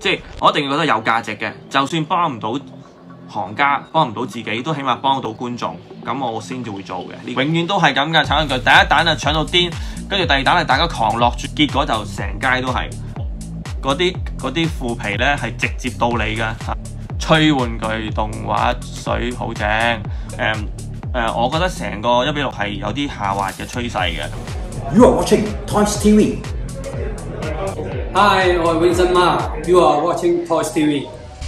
即係我一定要覺得有價值嘅，就算幫唔到行家，幫唔到自己，都起碼幫到觀眾，咁我先至會做嘅。永遠都係咁嘅，炒緊佢第一彈啊搶到癲，跟住第二彈係大家狂落住，結果就成街都係嗰啲腐皮咧係直接到你嘅。吹玩具動畫水好正，我覺得成個1:6係有啲下滑嘅趨勢嘅。 You are watching Toys TV. Hi， 我係 Vincent Ma。You are watching Toys TV。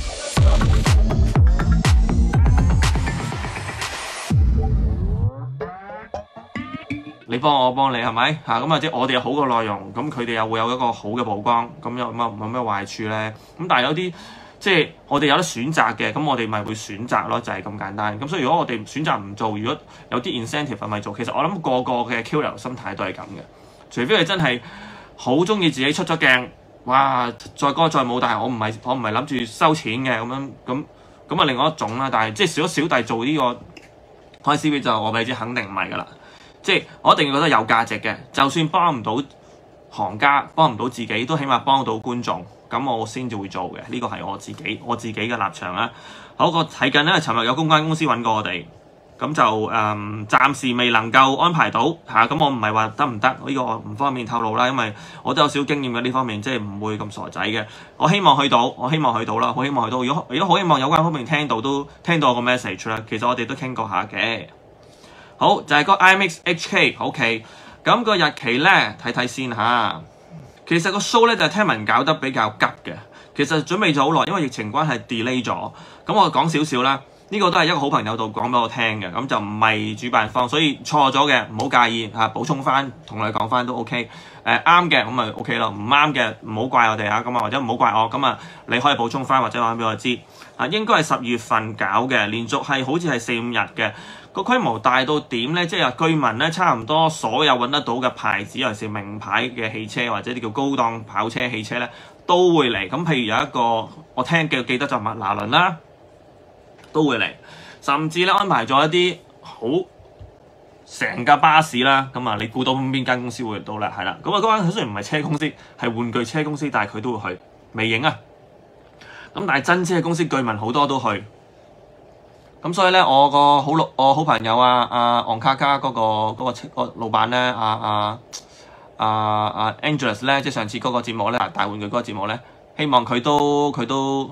你幫我幫你係咪嚇？咁即係我哋有好嘅內容，咁佢哋又會有一個好嘅曝光，咁有咩壞處咧？咁但係有啲即係我哋有得選擇嘅，咁我哋咪會選擇咯，就係咁簡單。咁所以如果我哋選擇唔做，如果有啲 incentive 係咪做？其實我諗個嘅 QL 心態都係咁嘅，除非你真係好中意自己出咗鏡，哇！再歌再舞，但係我唔係諗住收錢嘅咁啊，另外一種啦。但係即係小弟做呢個 Toys TV 就我俾你知，肯定唔係噶啦。即係我一定要覺得有價值嘅，就算幫唔到行家，幫唔到自己，都起碼幫到觀眾，咁我先至會做嘅。呢個係我自己嘅立場啦。好，我睇緊咧，尋日有公關公司揾過我哋，咁就暫時未能夠安排到嚇。咁我唔係話得唔得，呢個我唔方便透露啦，因為我都有少經驗嘅呢方面，即係唔會咁傻仔嘅。我希望去到啦，好希望去到。如果好希望有關方面聽到我個 message 啦，其實我哋都傾過下嘅。好，就係個 IMAX HK，OK，咁個日期咧睇睇先嚇。其實個 show 咧就聽聞搞得比較急嘅，其實準備咗好耐，因為疫情關係 delay 咗。咁我講少少啦，呢個都係一個好朋友度講俾我聽嘅，咁就唔係主辦方，所以錯咗嘅唔好介意嚇，補充翻同你講翻都 OK。啱嘅咁咪 OK 咯，唔啱嘅唔好怪我哋嚇，咁啊或者唔好怪我，咁啊你可以補充翻或者話俾我知。應該係10月份搞嘅，連續係好似係4-5日嘅。個規模大到點咧？即係據聞咧，差唔多所有揾得到嘅牌子，尤其是名牌嘅汽車或者啲叫高檔跑車汽車咧，都會嚟。咁譬如有一個我聽記得就麥拿倫啦，都會嚟。甚至咧安排咗一啲好成架巴士啦。咁啊，你估到邊間公司會到啦？係啦。咁啊，嗰間雖然唔係車公司，係玩具車公司，但係佢都會去微影啊。咁但係真車公司據聞好多都去。咁所以咧，我好朋友昂卡卡嗰個老闆咧，Angelus 咧，即係上次嗰個節目咧，大玩具嗰個節目咧，希望佢都會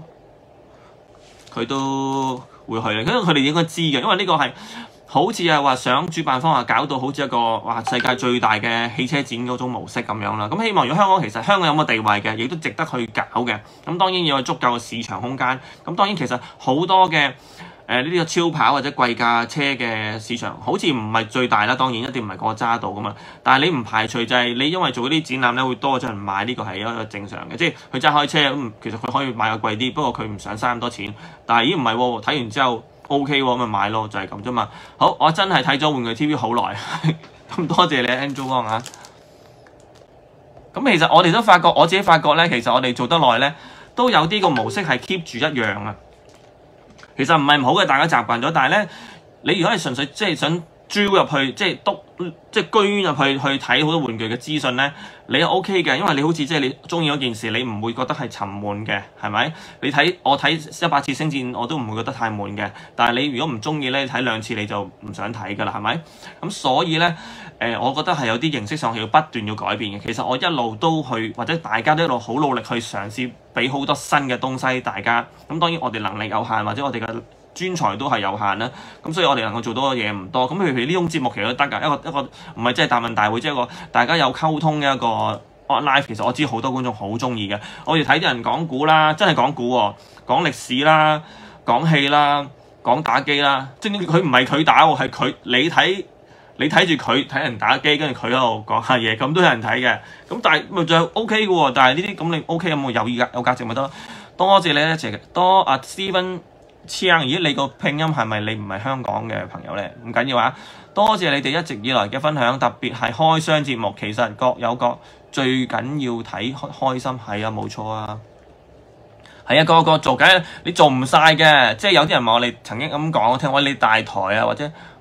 去嘅，因為佢哋應該知嘅，因為呢個係好似係話想主辦方話搞到好似一個世界最大嘅汽車展嗰種模式咁樣啦。咁希望如果香港有乜地位嘅，亦都值得去搞嘅。咁當然要有足夠嘅市場空間。咁當然其實好多嘅呢啲個超跑或者貴價車嘅市場好似唔係最大啦，當然一定唔係個揸到噶嘛。但係你唔排除就係你因為做嗰啲展覽咧，會多咗人買，呢個係一個正常嘅。即係佢揸開車咁，其實佢可以買個貴啲，不過佢唔想嘥咁多錢。但係咦唔係喎，睇完之後 OK 喎，咁咪買咯，就係咁啫嘛。好，我真係睇咗玩具 TV 好耐，咁多謝你 Angel 哥啊。咁其實我哋都發覺，我自己發覺咧，其實我哋做得耐咧，都有啲個模式係 keep 住一樣啊。其實唔係唔好嘅，大家習慣咗。但係咧，你如果係純粹即係想鑽入去，即係捐入去睇好多玩具嘅資訊咧，你係 OK 嘅，因為你好似即係你中意嗰件事，你唔會覺得係沉悶嘅，係咪？我睇100次星戰我都唔會覺得太悶嘅。但係你如果唔中意咧，睇2次你就唔想睇㗎啦，係咪？咁所以咧，我覺得係有啲形式上係要不斷要改變嘅。其實我一路都去，或者大家都一路好努力去嘗試。俾好多新嘅東西大家，咁當然我哋能力有限，或者我哋嘅專才都係有限啦，咁所以我哋能夠做到嘅嘢唔多。咁譬如呢種節目其實都得㗎，一個唔係即係答問大會，即係一個大家有溝通嘅一個 online。其實我知好多觀眾好中意嘅，我哋睇啲人講古啦，真係講古喎，講歷史啦，講戲啦，講打機啦，即係佢唔係佢打喎，係佢你睇住佢睇人打機，跟住佢喺度講下嘢，咁都有人睇嘅。咁但係咪就 OK 嘅喎？但係呢啲咁你 OK 有冇有價值咪得？多謝你咧，多Steven Chiang。咦，你個拼音係咪你唔係香港嘅朋友咧？唔緊要啊！多謝你哋一直以來嘅分享，特別係開箱節目，其實各有各，最緊要睇開心。係啊，冇錯啊。係啊，個做緊，你做唔晒嘅。即係有啲人話我哋曾經咁講，我聽話你大台啊，或者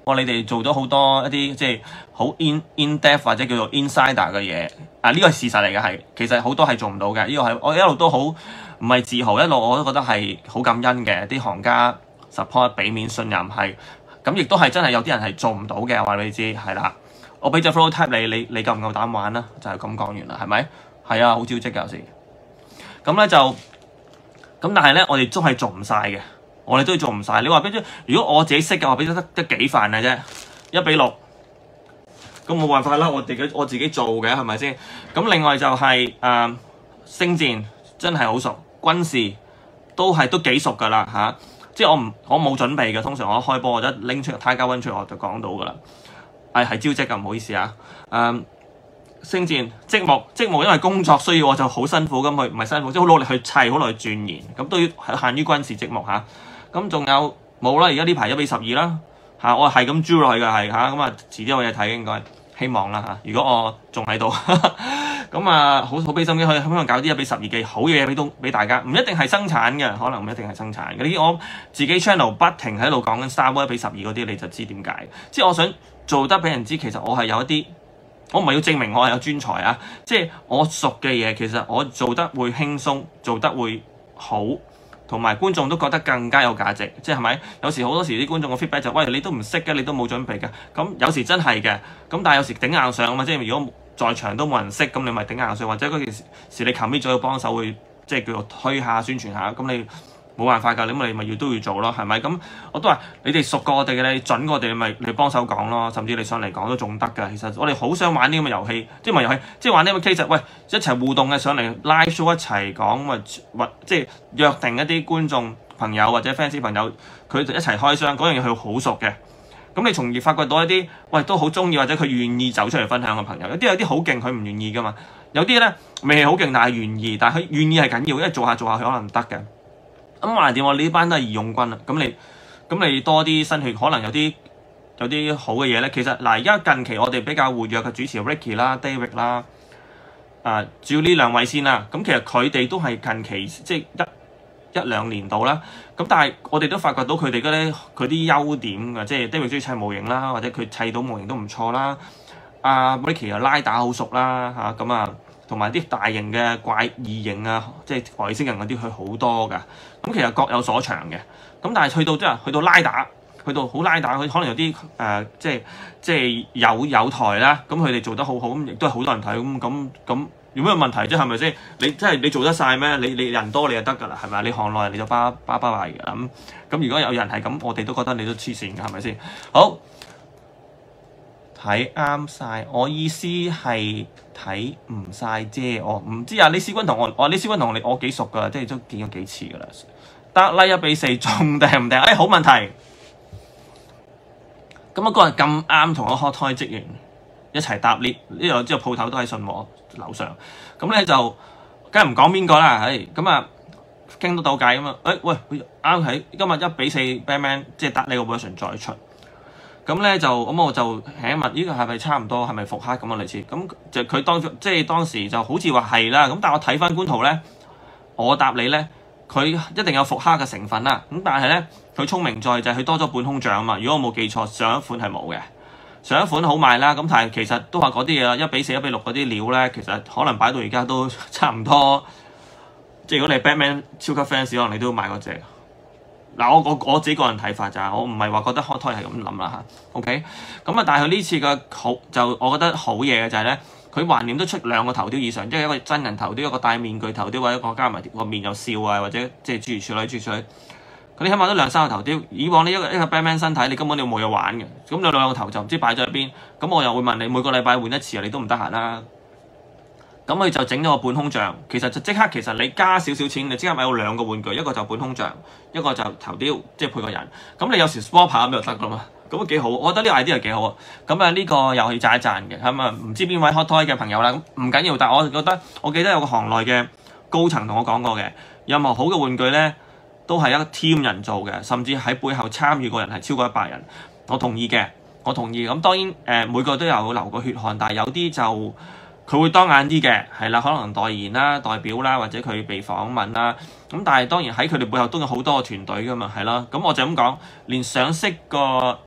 你哋做咗好多一啲即係好 in depth 或者叫做 insider 嘅嘢啊！呢個係事實嚟嘅，係其實好多係做唔到嘅。呢個係我一路都好唔係自豪，一路我都覺得係好感恩嘅。啲行家 support 俾面信任係咁，亦都係真係有啲人係做唔到嘅。我話俾你知係啦，我俾隻 flow type 你夠唔夠膽玩啦？就係咁講完啦，係咪？係啊，好招積㗎有時。咁咧就咁，但係咧我哋都係做唔晒嘅。我哋都做唔晒。你話俾咗，如果我自己識嘅話，俾得幾份嘅啫，1:6，咁冇辦法啦。我自己做嘅係咪先？咁另外就係星戰真係好熟，軍事都幾熟㗎啦嚇。即係我冇準備嘅，通常我一開波我一拎出 Tiger One 出嚟我就講到㗎啦。係招積㗎，唔好意思啊。星戰積木因為工作需要我就好辛苦咁去，唔係辛苦，即係好努力去砌，好努力去鑽研。咁都要限於軍事積木嚇。咁仲有冇啦？而家呢排1:12啦嚇，我係咁 draw 落去嘅係嚇，咁啊遲啲有嘢睇應該，希望啦嚇。如果我仲喺度，咁啊好俾心機去希望搞啲1:12嘅好嘢俾大家，唔一定係生產嘅，可能唔一定係生產嘅。呢啲我自己 channel 不停喺度講緊 Star Wars 1:12嗰啲，你就知點解。即係我想做得俾人知，其實我係有一啲，我唔係要證明我係有專才啊，即係我熟嘅嘢，其實我做得會輕鬆，做得會好。同埋觀眾都覺得更加有價值，即係咪？有時好多時啲觀眾嘅 feedback 就喂，你都唔識嘅，你都冇準備嘅。咁有時真係嘅，咁但係有時頂硬上啊嘛，即係如果在場都冇人識，咁你咪頂硬上，或者嗰件事你 commit 咗要幫手會即係叫做推下宣傳下，咁你冇辦法㗎，咁你咪都要做咯，係咪？咁我都話你哋熟過我哋嘅，你準過我哋，咪你幫手講咯，甚至你上嚟講都仲得㗎。其實我哋好想玩呢咁嘅遊戲，即係唔係遊戲，即係玩呢咁嘅 case。喂，一齊互動嘅上嚟 live show 一齊講，咪即係約定一啲觀眾朋友或者 fans 朋友，佢哋一齊開箱嗰樣嘢，佢好熟嘅。咁你從而發掘到一啲喂都好中意或者佢願意走出嚟分享嘅朋友，有啲好勁，佢唔願意㗎嘛。有啲咧未係好勁，但係願意，但係佢願意係緊要，因為做下佢可能得嘅。咁話掂，我呢班都係義勇軍啊！咁你多啲新血，可能有啲好嘅嘢咧。其實嗱，而家近期我哋比較活躍嘅主持 Ricky 啦、David 啦，主要呢兩位先啦。咁其實佢哋都係近期即係一兩年度啦。咁但係我哋都發掘到佢哋佢啲優點嘅，即係 David 中意砌模型啦，或者佢砌到模型都唔錯啦。Ricky 又拉打好熟啦嚇，咁同埋啲大型嘅怪異形啊，即係外星人嗰啲，佢好多㗎。咁其實各有所長嘅。咁但係去到拉打，去到好拉打，佢可能有啲即係有台啦。咁佢哋做得好好，咁亦都係好多人睇。咁有咩問題啫？係咪先？你做得晒咩？你人多你就得㗎啦，係咪？你行內你就巴閉㗎啦。咁如果有人係咁，我哋都覺得你都黐線㗎，係咪先？好。睇啱晒，我意思係睇唔晒啫。我唔知啊，李思君同李思君同我幾熟噶，即係都見過幾次噶啦。得啦，1:4仲訂唔訂？好問題。咁嗰日咁啱同我 hot toy 職員一齊搭 lift，呢度之後鋪頭都喺信和樓上。咁咧就梗係唔講邊個啦，咁啊傾到偈咁啊。喂，啱喺今日1:4 Batman， 即係得呢個 version 再出。咁咧我就請問呢個係咪差唔多係咪復刻咁啊類似？咁就佢當時就好似話係啦。咁但係我睇翻官圖咧，我答你咧，佢一定有復刻嘅成分啦。咁但係咧，佢聰明在就係佢多咗半空像啊嘛。如果我冇記錯，上一款係冇嘅，上一款好賣啦。咁但係其實都話嗰啲嘢啦，1:4、1:6嗰啲料咧，其實可能擺到而家都差唔多。即係如果你係 Batman 超級 fans，可能你都要買嗰隻。嗱，我自己個人睇法咋，我唔係話覺得 hot toy 係咁諗啦嚇 ，OK？咁啊，但係佢呢次嘅好就我覺得好嘢嘅就係咧，佢橫掂都出2個頭雕以上，即係一個真人頭雕，一個戴面具頭雕，或者一個加埋個面又笑啊，或者即係諸如此類諸如此類。佢哋起碼都2、3個頭雕。以往呢一個 Batman 身體，你根本就冇嘢玩嘅。咁你2個頭就唔知擺咗喺邊。咁我又會問你，每個禮拜換一次啊，你都唔得閒啦。咁佢就整咗個半空像，其實就即刻，其實你加少少錢，你即刻買到2個玩具，一個就半空像，一個就頭雕，即係配個人。咁你有時 swap 咁就得噶嘛，咁都幾好。我覺得呢個 idea 幾好啊。咁啊呢個又可以讚一讚嘅，咁啊唔知邊位 hot toy 嘅朋友啦，咁唔緊要。但係我記得有個行內嘅高層同我講過嘅，任何好嘅玩具咧，都係一個 team 人做嘅，甚至喺背後參與個人係超過100人。我同意嘅，我同意。咁當然每個都有流過血汗，但係有啲就佢會當眼啲嘅，係啦，可能代言啦、代表啦，或者佢被訪問啦。咁但係當然喺佢哋背後都有好多個團隊噶嘛，係啦。咁我就咁講，連上色個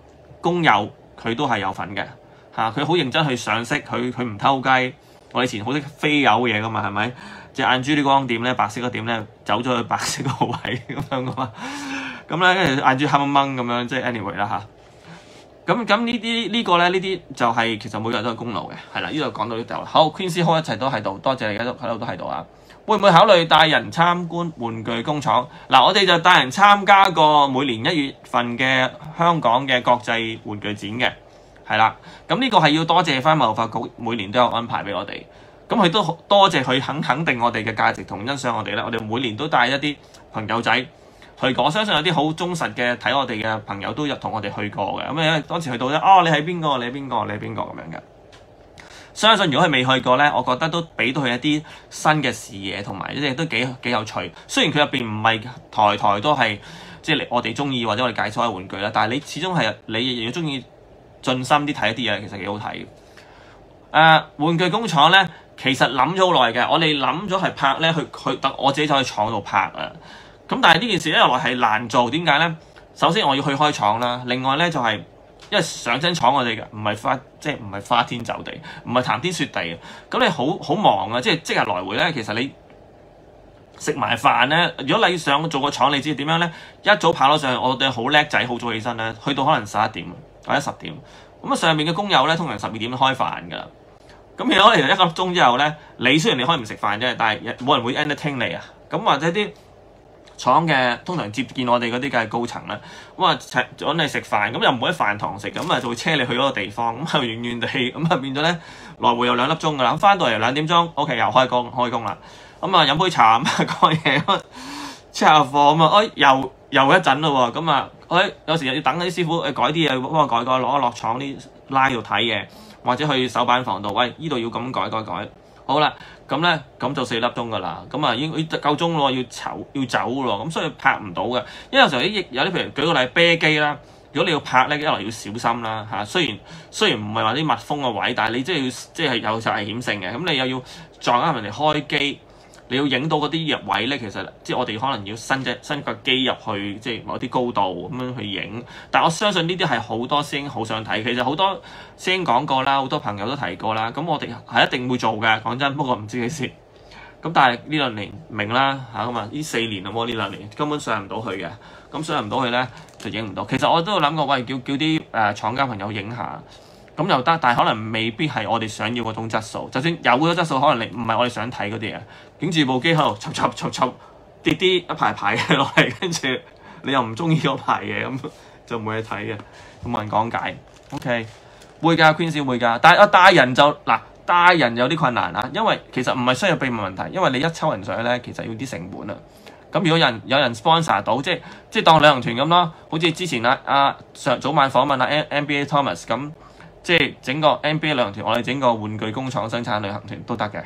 工友佢都係有份嘅嚇，佢好認真去上色，佢唔偷雞。我以前好識飛友嘢噶嘛，係咪？隻眼珠啲光點咧，白色嗰點咧走咗去白色嗰個位咁樣噶嘛。咁咧跟住眼珠黑掹掹咁樣，即係 anyway 啦嚇。咁呢個啲就係其實每個人都有功勞嘅，係啦。呢度講到呢度。好 ，Queen's Hall 一齊都喺度，多謝你喺度都喺度啊！會唔會考慮帶人參觀玩具工廠？嗱，我哋就帶人參加過每年1月份嘅香港嘅國際玩具展嘅，係啦。咁呢個係要多謝翻貿發局每年都有安排俾我哋。咁佢都多謝佢肯定我哋嘅價值同欣賞我哋咧。我哋每年都帶一啲朋友仔去過，我相信有啲好忠實嘅睇我哋嘅朋友都有同我哋去過嘅。咁因為當時去到咧，你係邊個？你係邊個？你係邊個咁樣嘅？相信如果佢未去過咧，我覺得都俾到佢一啲新嘅視野，同埋即係都幾有趣。雖然佢入邊唔係台都係即係我哋中意或者我哋介紹嘅玩具啦，但係你始終係你如果中意盡心啲睇一啲嘢，其實幾好睇。玩具工廠咧，其實諗咗好耐嘅，我哋諗咗係拍咧，我自己就去廠度拍啊。咁但係呢件事一來係難做，點解咧？首先我要去開廠啦，另外咧就係、因為上真廠我哋嘅唔係花天酒地，唔係談天說地嘅，咁你好忙啊！即日來回咧，其實你食埋飯咧，如果你想做個廠，你知點樣咧？一早跑咗上去，我哋好叻仔，好早起身咧，去到可能11點或者10點，咁啊上面嘅工友咧，通常12點開飯㗎啦。咁其實1個鐘之後咧，你雖然你可以唔食飯啫，但係冇人會 entertain 你啊。咁或者啲廠嘅通常接見我哋嗰啲嘅高層啦，咁啊揾你食飯，咁又唔會喺飯堂食，咁啊就會車你去嗰個地方，咁啊遠遠地，咁啊變咗咧來回又2粒鐘㗎啦，咁翻到嚟2點鐘 ，OK 又開工啦，咁啊飲杯茶咁啊講嘢，咁啊出下課咁啊，又一陣咯喎，咁啊有時又要等啲師傅改啲嘢，幫我改攞落廠啲拉度睇嘅。或者去手板房度，喂，呢度要咁改，好啦，咁咧咁就4粒鐘噶啦，咁啊已經夠鐘咯，要走咯，咁所以拍唔到嘅。因為有時候有啲譬如舉個例啤機啦，如果你要拍咧，一來要小心啦嚇，雖然唔係話啲密封嘅位，但係你即係有就危險性嘅，咁你又要撞啱人哋開機。你要影到嗰啲位咧，其實即係我哋可能要伸個機入去，即係某啲高度咁樣去影。但我相信呢啲係好多師兄好想睇，其實好多師兄講過啦，好多朋友都提過啦。咁我哋係一定會做嘅，講真。不過唔知幾時。咁但係呢2年明啦嚇咁啊，呢4年啊喎，呢2年根本上唔到去嘅。咁上唔到去咧就影唔到。其實我都有諗過，喂，叫啲廠家朋友影下。咁又得，但係可能未必係我哋想要嗰種質素。就算有嗰種質素，可能你唔係我哋想睇嗰啲嘢。影住部機喺度插跌啲一排嘅落嚟，跟住你又唔中意嗰排嘅，咁就冇嘢睇嘅，咁冇人講解。OK， 會㗎 Queen 會㗎，但係帶人就帶人有啲困難啊，因為其實唔係需要秘密問題，因為你一抽人上去咧，其實要啲成本啊。咁如果有人 sponsor 到，即係當旅行團咁咯，好似之前早晚訪問NBA Thomas 咁。即係整個 NBA 旅行團，我哋整個玩具工廠生產旅行團都得嘅。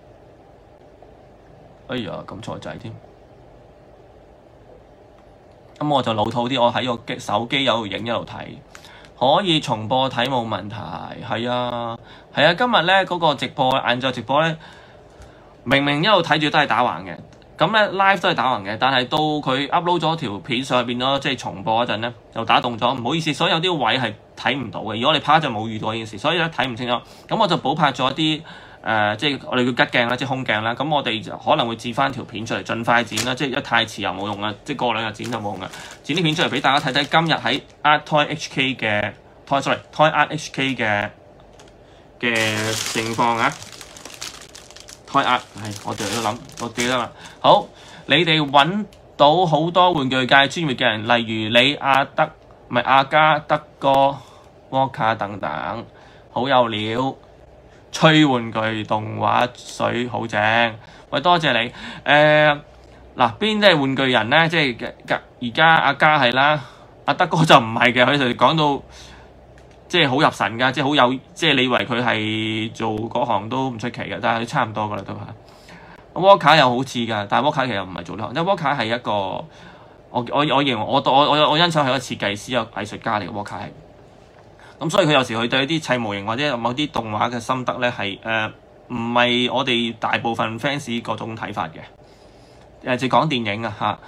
哎呀，咁錯仔添。咁我就老土啲，我喺個手機有度影一路睇，可以重播睇冇問題。係啊，今日咧嗰個直播晏晝直播咧，明明一路睇住都係打橫嘅。咁咧 live 都係打橫嘅，但係到佢 upload 咗條片上去變咗，即係重播嗰陣咧，就打動咗。唔好意思，所以有啲位係睇唔到嘅。如果我哋拍就冇遇到呢件事，所以咧睇唔清楚。咁我就補拍咗啲即係我哋叫吉鏡啦，即係空鏡啦。咁我哋就可能會剪翻條片出嚟，盡快剪啦。即係一太遲又冇用啦，即係過2日剪就冇用啦。剪啲片出嚟俾大家睇睇，今日喺 Art Toy HK 嘅 Toy Art HK 嘅情況啊！開壓係，我哋都諗，我記得啦。好，你哋揾到好多玩具界專業嘅人，例如你阿加德哥、沃卡等等，好有料。吹玩具動畫水好正，喂，多謝你。邊啲係玩具人咧？即係而家阿加係啦，阿德哥就唔係嘅，佢哋講到。即係好入神㗎，即係好有，即係你以為佢係做嗰行都唔出奇嘅，但係佢差唔多㗎啦都係。沃卡又好似㗎，但係沃卡其實唔係做呢行，因為沃卡係一個我認為我欣賞係一個設計師、一個藝術家嚟嘅沃卡係。咁所以佢有時佢對一啲砌模型或者某啲動畫嘅心得咧係唔係我哋大部分 fans 嗰種睇法嘅。就講電影啊嚇。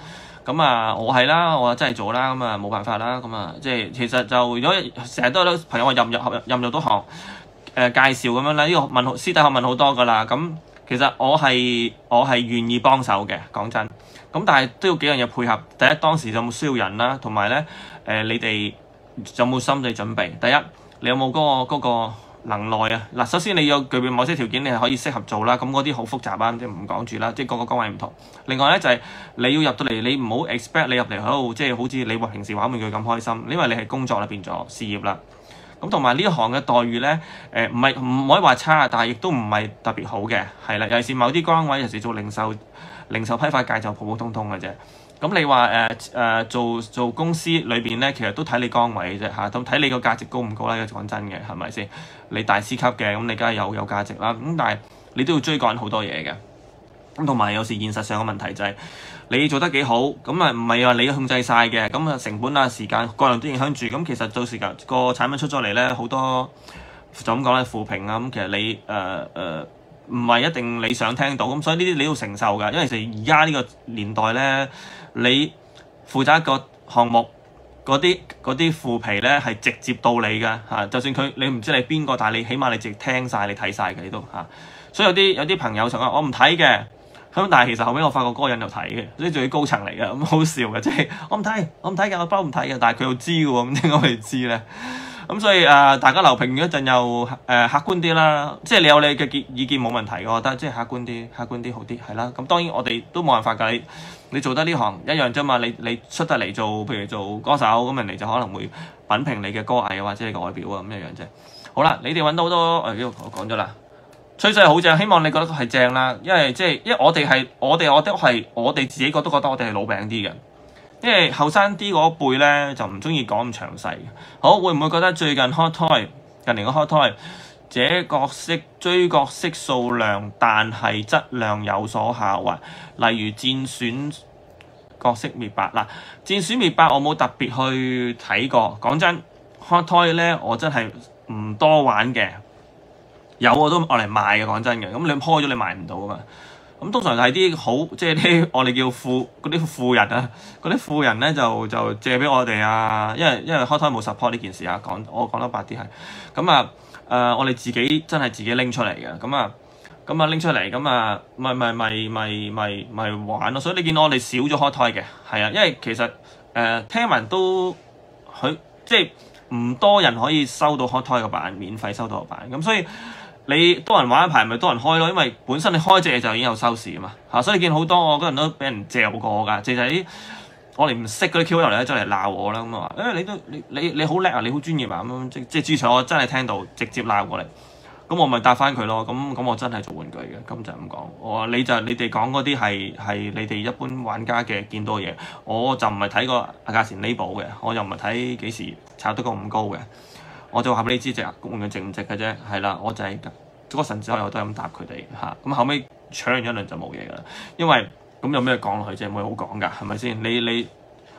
咁啊，我係啦，我真係做啦，咁啊冇辦法啦，咁啊即係其實就如果成日都有朋友話入唔入到行，介紹咁樣啦，呢個私底下問好多噶啦，咁其實我係願意幫手嘅，講真，咁但係都要幾樣嘢配合。第一，當時有冇需要人啦，同埋咧你哋有冇心理準備？第一，你有冇嗰個能耐啊？嗱，首先你要具備某些條件，你係可以適合做啦。咁嗰啲好複雜啊，即係唔講住啦。即係個崗位唔同。另外咧就係你要入到嚟，你唔好 expect 你入嚟喺度，即係好似你平時玩玩具咁開心，因為你係工作啦，變咗事業啦。咁同埋呢一行嘅待遇咧，唔可以話差，但係亦都唔係特別好嘅，係啦。尤其是某啲崗位，尤其是做零售批發界就普普通通嘅啫。咁你話做公司裏邊咧，其實都睇你崗位嘅啫嚇，咁睇你個價值高唔高啦。講真嘅，係咪先？你大師級嘅，咁你梗係有價值啦。咁但係你都要追趕好多嘢嘅。咁同埋有時現實上嘅問題就係你做得幾好，咁啊唔係話你控制晒嘅，咁啊成本啊時間各樣都影響住。咁其實到時個產品出咗嚟咧，好多就咁講咧負評啊。咁其實你唔係一定你想聽到，咁所以呢啲你要承受㗎。因為其實而家呢個年代咧，你負責一個項目嗰啲負評咧係直接到你㗎嚇。就算你唔知你邊個，但係你起碼你直聽晒，你睇晒嘅你都嚇。所以有啲朋友就話我唔睇嘅。咁但係其實後尾我發覺嗰個人又睇嘅，即係仲要高層嚟嘅，咁好笑嘅，即係我唔睇嘅，我包唔睇嘅，但係佢又知嘅喎，咁點解佢知咧？咁所以大家留評嗰陣又客觀啲啦，即係你有你嘅意見冇問題嘅，我覺得即係客觀啲好啲，係啦。咁當然我哋都冇辦法㗎，你做得呢行一樣啫嘛，你出得嚟做，譬如做歌手，咁人哋就可能會品評你嘅歌藝或者你嘅外表啊，咁一樣啫。好啦，你哋揾到好多呢個我講咗啦。趨勢好正，希望你覺得係正啦，因為我哋自己覺得我哋係老餅啲嘅，因為後生啲嗰輩咧就唔中意講咁詳細嘅。好，會唔會覺得最近 hot toy 近年嘅 hot toy 追角色數量，但係質量有所下滑，例如戰選角色滅霸嗱，戰選滅霸我冇特別去睇過，講真 hot toy 咧我真係唔多玩嘅。有我都攞嚟賣嘅，講真嘅。咁你開咗你賣唔到啊嘛。咁通常係啲好，即係啲我哋叫嗰啲富人啊，嗰啲富人咧就借俾我哋啊。因為開胎冇 support 呢件事啊，我講得白啲係。咁我哋自己真係自己拎出嚟嘅。咁拎出嚟，咁咪玩咯。所以你見到我哋少咗開胎嘅，係啊，因為其實聽聞都即係唔多人可以收到開胎嘅版，免費收到個版。咁所以你多人玩一排，咪多人開咯，因為本身你開隻嘢就已經有收視啊嘛嚇，所以你見好多我嗰陣都俾人嚼過㗎，就係啲我哋唔識嗰啲 QL 嚟咧，走嚟鬧我啦咁啊話，你好叻啊，你好專業啊咁樣，即係至少我真係聽到直接鬧過嚟，咁我咪答翻佢咯，咁我真係做玩具嘅，咁就咁講。我話你哋講嗰啲係你哋一般玩家嘅見到嘅嘢，我就唔係睇過價錢呢寶嘅，我又唔係睇幾時炒得咁高嘅。我就話俾你知，隻玩具值唔值嘅啫，係啦，我就係嗰個神之後我都係咁答佢哋嚇，咁後尾搶完一輪就冇嘢噶啦，因為咁有咩講落去啫，冇嘢好講噶，係咪先？你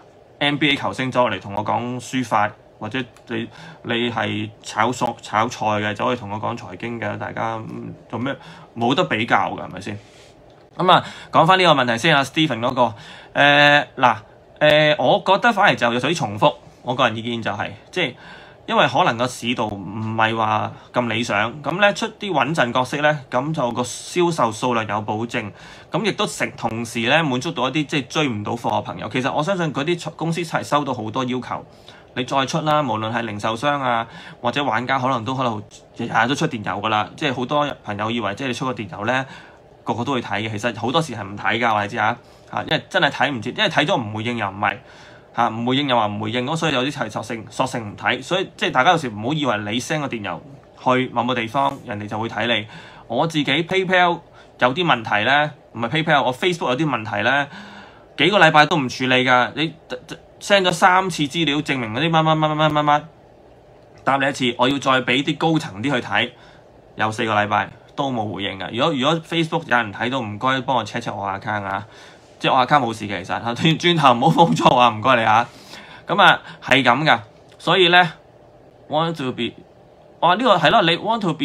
NBA 球星走嚟同我講書法，或者你係炒菜嘅走嚟同我講財經嘅，大家做咩冇得比較㗎，係咪先？咁講翻呢個問題先啊 ，Stephen 嗰個我覺得反而就有啲重複，我個人意見就係即係。因為可能個市道唔係話咁理想，咁咧出啲穩陣角色咧，咁就個銷售數量有保證，咁亦都同時咧滿足到一啲即係追唔到貨嘅朋友。其實我相信嗰啲公司係收到好多要求，你再出啦，無論係零售商啊或者玩家，可能日日都出電郵噶啦。即係好多朋友以為即係你出個電郵咧，個個都會睇嘅，其實好多時係唔睇㗎，我哋知嚇，因為真係睇唔切，因為睇咗唔回應又唔係。唔回應又話唔回應，咁所以有啲係索性唔睇，所以即係大家有時唔好以為你 send 個電郵去某個地方，人哋就會睇你。我自己 PayPal 有啲問題咧，唔係 PayPal，我 Facebook 有啲問題咧，幾個禮拜都唔處理㗎。你 send 咗3次資料證明嗰啲乜，答你一次，我要再俾啲高層啲去睇，有4個禮拜都冇回應㗎。如果 Facebook 有人睇到，唔該幫我 check 我 account 啊。即係我 account 冇事嘅，其實轉頭唔好封錯啊，唔該你嚇。咁係咁噶，所以咧 want to be，呢個係咯，你 want to be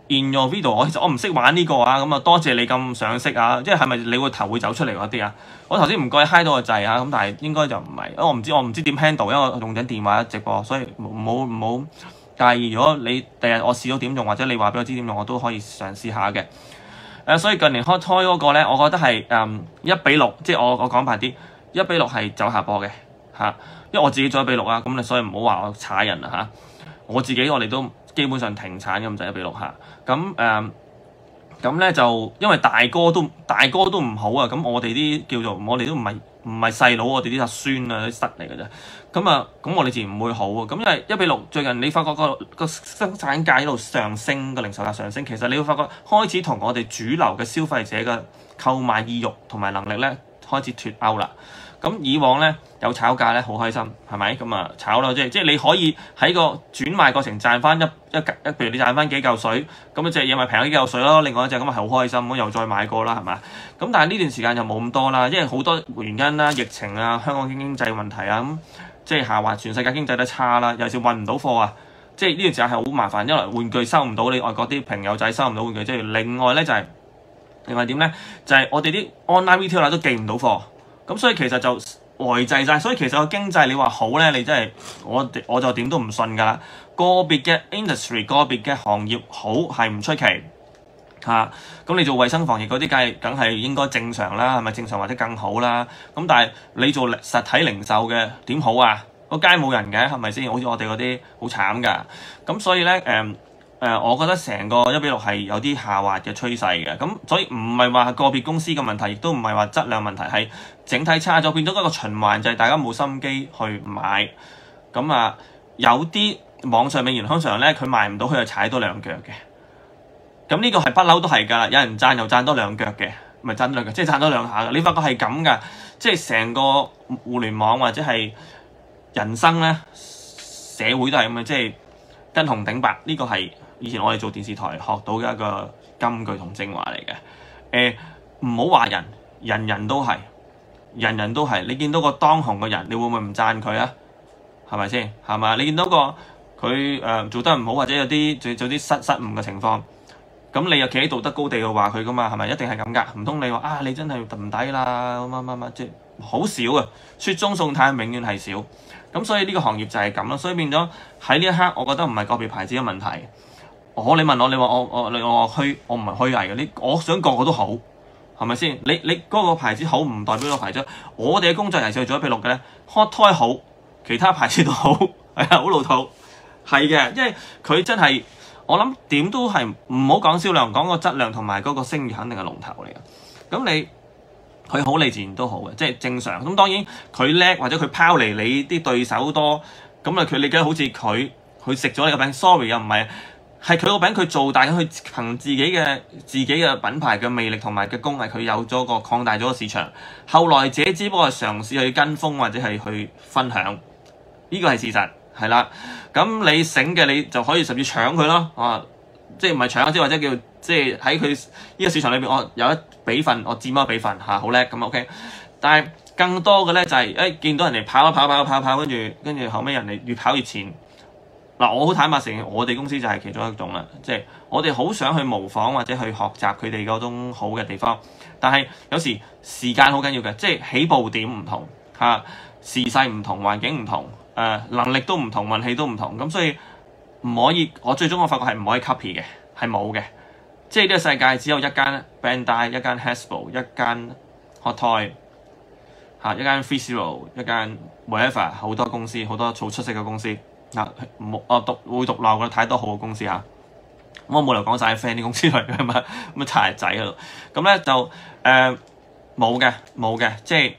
in your video， 其實我唔識玩呢個啊，咁啊多謝你咁賞識啊，即係咪你個頭會走出嚟嗰啲啊？我頭先唔該嗨到個掣啊，咁但係應該就唔係，因為我唔知點 handle，因為我用緊電話直播，所以唔好介意。如果你第日我試到點用，或者你話俾我知點用，我都可以嘗試下嘅。所以近年開嗰個咧，我覺得係1:6，即係我講白啲，1:6係走下坡嘅嚇，因為我自己做1:6啊，咁你所以唔好話我踩人啊嚇。我自己我哋都基本上停產咁就1:6嚇，咁咧就因為大哥都唔好啊，咁我哋啲叫做我哋都唔係細佬，我哋啲阿孫啊啲室嚟嘅啫，咁我哋自然唔會好啊，咁因為1:6最近你發覺個生產界喺度上升，個零售價上升，其實你會發覺開始同我哋主流嘅消費者嘅購買意欲同埋能力咧開始脫鈎啦。咁以往咧有炒價咧好開心，係咪？咁啊炒咯，即係你可以喺個轉賣過程賺翻一，譬如你賺翻幾嚿水，咁隻嘢咪平咗幾嚿水咯。另外一隻咁啊係好開心，咁又再買過啦，係嘛？咁但係呢段時間就冇咁多啦，因為好多原因啦，疫情啊，香港經濟問題啊，咁即係下滑，全世界經濟都差啦，尤其是運唔到貨啊，即係呢段時間係好麻煩，因為玩具收唔到，你外國啲朋友仔收唔到玩具，即係另外咧就係另外點咧，就係我哋啲 online retailer 都寄唔到貨。咁所以其實就呆滯晒，所以其實個經濟你話好咧，你真係我就點都唔信㗎啦。個別嘅 industry， 個別嘅行業好係唔出奇嚇。咁你做衞生防疫嗰啲梗係應該正常啦，係咪正常或者更好啦？咁但係你做實體零售嘅點好啊？個街冇人嘅係咪先？好似我哋嗰啲好慘㗎。咁所以咧我覺得成個1:6係有啲下滑嘅趨勢嘅，咁所以唔係話個別公司嘅問題，亦都唔係話質量問題，係整體差咗，變咗一個循環，就係大家冇心機去買。咁有啲網上美元通常咧，佢賣唔到，佢就踩多兩腳嘅。咁呢個係不嬲都係㗎啦，有人讚又讚多兩腳嘅，咪讚多兩腳，即係讚多兩下嘅。你發覺係咁㗎，即係成個互聯網或者係人生咧，社會都係咁嘅，即係跟紅頂白，呢個係以前我哋做電視台學到嘅一個金句同精華嚟嘅。唔好話人人都係，你見到個當紅嘅人，你會唔會唔讚佢啊？係咪先？係嘛？你見到個佢做得唔好，或者有啲做啲失誤嘅情況，咁你又企喺道德高地度話佢噶嘛？係咪一定係咁㗎？唔通你話你真係唔抵啦？乜即係好少啊！雪中送炭永遠係少。咁所以呢個行業就係咁咯。所以變咗喺呢一刻，我覺得唔係個別牌子嘅問題。你問我，你話我唔係虛偽嘅，我想個個都好，係咪先？你嗰個牌子好唔代表個牌子。我哋嘅工作人士做1:6嘅咧 ，hot toy 好，其他牌子都好，係啊，好老土，係嘅，因為佢真係我諗點都係唔好講銷量，講個質量同埋嗰個聲譽肯定係龍頭嚟嘅。咁佢好，你自然都好嘅，即係正常。咁當然佢叻或者佢拋離你啲對手多，咁你記得好似佢食咗你個餅 ，sorry 又唔係。係佢個餅佢做大，佢憑自己嘅品牌嘅魅力同埋嘅工藝，佢有咗個擴大咗個市場。後來者只不過係嘗試去跟風或者係去分享，呢個係事實，係啦。咁你醒嘅你就可以甚至搶佢咯，即係唔係搶，即係或者叫即係喺佢呢個市場裏邊，我有一比份，我佔咗比份嚇，好叻咁 OK。但係更多嘅咧就係見到人哋跑，跟住後尾人哋越跑越前。嗱，我好坦白承認，我哋公司就係其中一種啦，即係我哋好想去模仿或者去學習佢哋嗰種好嘅地方，但係有時時間好緊要嘅，即係起步點唔同嚇，時勢唔同，環境唔同，能力都唔同，運氣都唔同，咁所以唔可以，我最終我發覺係唔可以 copy 嘅，係冇嘅，即係呢個世界只有一間 Bandai， 一間 Hasbro， 一間 Hot Toy 嚇，一間 Fishero， 一間 whatever， 好多公司，好多好出色嘅公司。會獨鬧嘅太多好嘅公司嚇，我冇理由講晒 friend 啲公司嚟嘅嘛，咁擦鞋仔喺度，咁咧就冇嘅，即係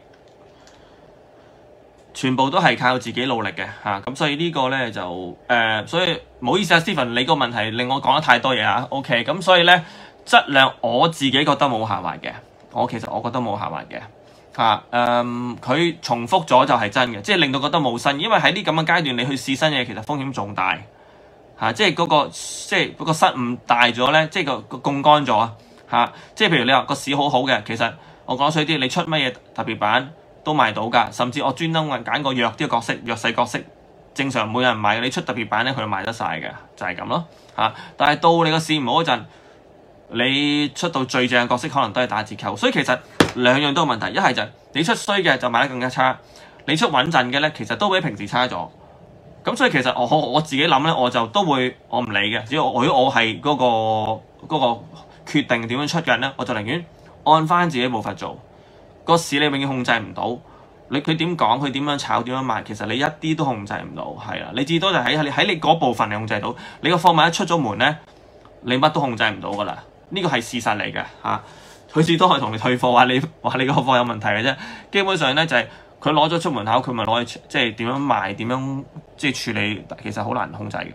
全部都係靠自己努力嘅嚇，咁所以呢個咧就所以唔好意思啊 Stephen， 你個問題令我講得太多嘢嚇 ，OK， 咁所以咧質量我自己覺得冇下滑嘅，其實我覺得冇下滑嘅。佢重複咗就係真嘅，即係令到覺得冇新，因為喺呢咁嘅階段你去試新嘢，其實風險仲大即係嗰個失誤大咗咧，即係個槓桿咗即係譬如你話個市好好嘅，其實我講衰啲，你出乜嘢特別版都賣到㗎，甚至我專登揀個弱啲嘅角色、弱勢角色正常冇人買嘅，你出特別版咧佢就賣得晒嘅，就係咁咯嚇。但係到你個市唔好嗰陣，你出到最正嘅角色可能都係打折扣，所以其實兩樣都有問題。一係就你出衰嘅就賣得更加差，你出穩陣嘅咧其實都比平時差咗。咁所以其實我自己諗咧，我就都會我唔理嘅，只要如果我係嗰個決定點樣出嘅人咧，我就寧願按翻自己步伐做。個市你永遠控制唔到，佢點講，佢點樣炒，點樣賣，其實你一啲都控制唔到，係啦。你至多就喺你嗰部分你控制到，你個貨物一出咗門咧，你乜都控制唔到噶啦。呢個係事實嚟嘅嚇，佢至多係同你退貨，話你個貨有問題嘅啫。基本上咧就係佢攞咗出門口，佢咪攞去即係點樣賣，點樣即係處理，其實好難控制嘅。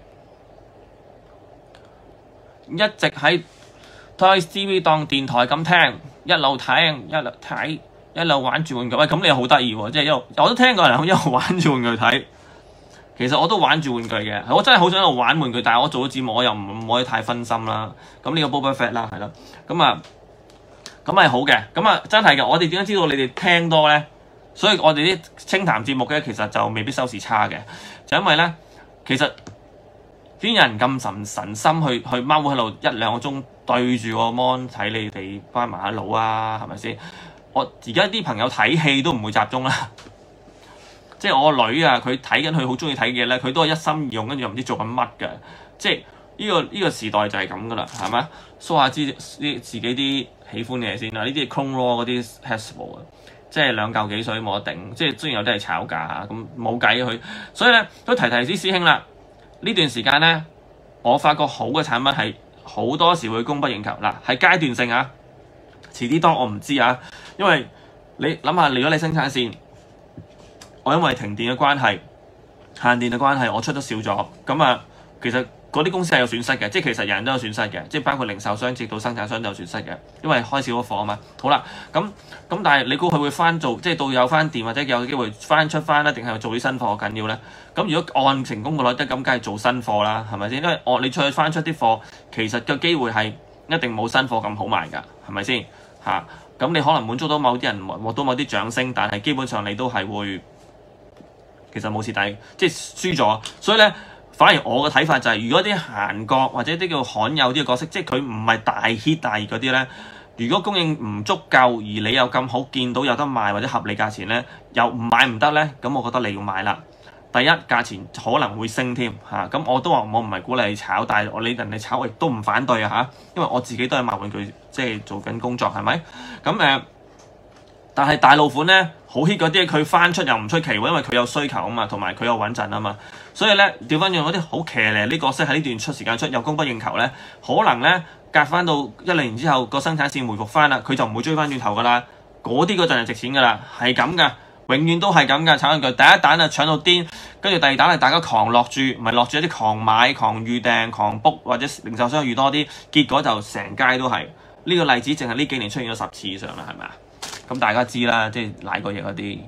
一直喺 Toys TV 當電台咁聽，一路睇。一路玩住玩具，喂，咁你又好得意喎！即係一路我都聽過人一路玩住玩具睇，其實我都玩住玩具嘅，我真係好想一路玩玩具，但係我做咗節目我又唔可以太分心啦。咁呢個 Boba Fett 啦，係咯，咁係好嘅，真係嘅。我哋點解知道你哋聽多咧？所以我哋啲清談節目咧，其實就未必收視差嘅，就因為咧，其實邊有人咁神心去踎喺度1-2個鐘對住個 mon 睇你哋班麻佬啊？係咪先？我而家啲朋友睇戲都唔會集中啦，即係我個女啊，佢睇緊佢好中意睇嘅嘢咧，佢都係一心二用，跟住又唔知做緊乜嘅，即係呢個時代就係咁噶啦，係咪？show下自己啲喜歡嘅嘢先啦，呢啲係 Clone Wars 嗰啲 Hasbro 啊，即係2嚿幾水冇得頂，即係雖然有啲係炒價嚇，咁冇計佢，所以咧都提啲師兄啦。呢段時間咧，我發覺好嘅產品係好多時會供不應求嗱，係階段性啊。遲啲多我唔知啊，因為你諗下，如果你生產線，我因為停電嘅關係、限電嘅關係，我出得少咗，咁啊，其實嗰啲公司係有損失嘅，即係其實人人都有損失嘅，即係包括零售商直到生產商都有損失嘅，因為開少咗貨啊嘛。好啦，咁但係你估佢會翻做，即係到有翻電或者有機會出翻咧，定係做啲新貨緊要咧？咁如果按成功個率得咁，梗係做新貨啦，係咪先？因為你出啲貨，其實嘅機會係一定冇新貨咁好賣㗎，係咪先？咁你可能滿足到某啲人，獲到某啲掌聲，但係基本上你都係會其實冇蝕底，即係輸咗。所以咧，反而我嘅睇法就係，如果啲閒角或者啲叫罕有啲嘅角色，即係佢唔係大 hit 大熱嗰啲咧，如果供應唔足夠，而你又咁好見到有得賣或者合理價錢咧，又唔買唔得咧，咁我覺得你要買啦。第一，價錢可能會升添嚇，咁我都話我唔係鼓勵你炒，但係你人哋炒亦都唔反對啊嚇，因為我自己都係賣玩具，即係做緊工作係咪？咁但係大路款咧好 hit 嗰啲，佢翻出又唔出奇喎，因為佢有需求啊嘛，同埋佢有穩陣啊嘛，所以咧調翻轉嗰啲好騎呢呢角色喺呢段時間出又供不應求咧，可能咧隔翻到1-2年之後個生產線回復翻啦，佢就唔會追翻轉頭噶啦，嗰啲嗰陣係值錢噶啦，係咁噶。永遠都係咁㗎，炒緊佢第一彈啊搶到癲，跟住第二彈係大家狂落注，唔係落注一啲狂買、狂預訂、狂 book 或者零售商預多啲，結果就成街都係呢個例子，淨係呢幾年出現咗10次以上啦，係咪啊？咁大家知啦，即係賴過嘢嗰啲，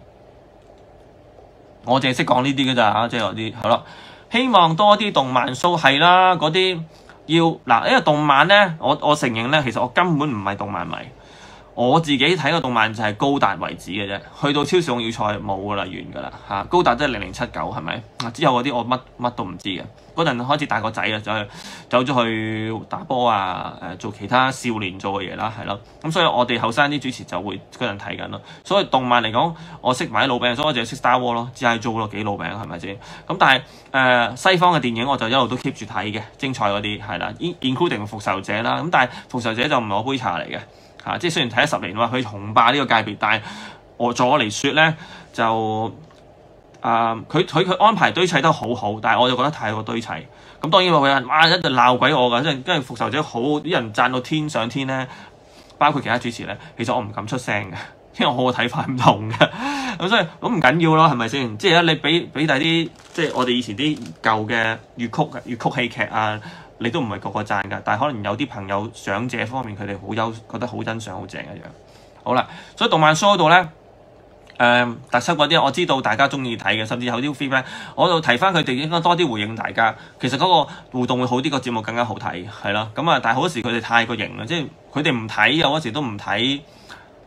我淨係識講呢啲㗎咋嚇，即係嗰啲係咯。希望多啲動漫 show 係啦，嗰啲要嗱，因為動漫咧，我承認咧，其實我根本唔係動漫迷。我自己睇個動漫就係高達為止嘅啫，去到超時空要塞冇㗎啦，完㗎啦嚇。高達即係0079係咪？之後嗰啲我乜都唔知嘅。嗰陣開始大個仔啊，走咗去打波啊，做其他少年做嘅嘢啦，係咯。咁所以我哋後生啲主持就會嗰陣睇緊咯。所以動漫嚟講，我識買老餅，所以我就識 Star Wars 咯，只係做咯幾老餅係咪先？咁但係西方嘅電影我就一路都 keep 住睇嘅，精彩嗰啲係啦，including 復仇者啦。咁但係復仇者就唔係我杯茶嚟嘅。即係雖然睇咗10年話佢紅霸呢個界別，但係我嚟説咧就佢安排堆砌得好好，但係我就覺得太過堆砌。咁當然話佢人哇一直鬧鬼我㗎，即係跟住復仇者好啲人讚到天上天咧，包括其他主持咧，其實我唔敢出聲嘅，因為我個睇法唔同嘅。咁所以咁唔緊要咯，係咪先？即係你俾第啲即係我哋以前啲舊嘅粵曲戲劇啊。你都唔係個個讚㗎，但係可能有啲朋友長者方面佢哋覺得好欣賞好正嘅樣。好啦，所以動漫 show 度咧，特輯嗰啲我知道大家中意睇嘅，甚至有啲 feedback，我就提翻佢哋應該多啲回應大家。其實嗰個互動會好啲，個節目更加好睇，係咯。咁但係好多時佢哋太過型啦，即係佢哋唔睇，有嗰時都唔睇，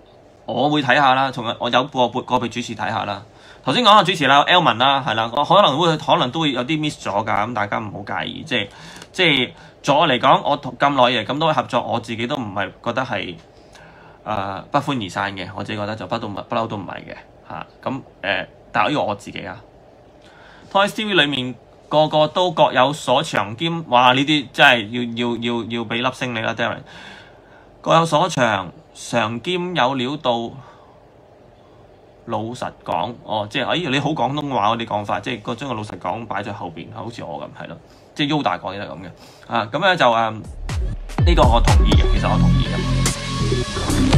我會睇下啦，同埋我有個別主持睇下啦。頭先講下主持啦 ，Elman 啦，係啦，我可能都會有啲 miss 咗㗎，咁大家唔好介意。即係在我嚟講，我同咁耐嘅咁多位合作，我自己都唔係覺得係不歡而散嘅，我自己覺得就不嬲都唔係嘅嚇。咁但係呢個我自己啊 ，Toys TV 裡面個個都各有所長兼，哇！呢啲真係要俾粒星你啦 Darren， 各有所長，常兼有料到。老實講，即係你好廣東話嗰啲講法，即係將個老實講擺在後邊，好似我咁係咯，即係 Yoda 講嘢都係咁嘅，咁咧就呢個我同意嘅，其實我同意嘅。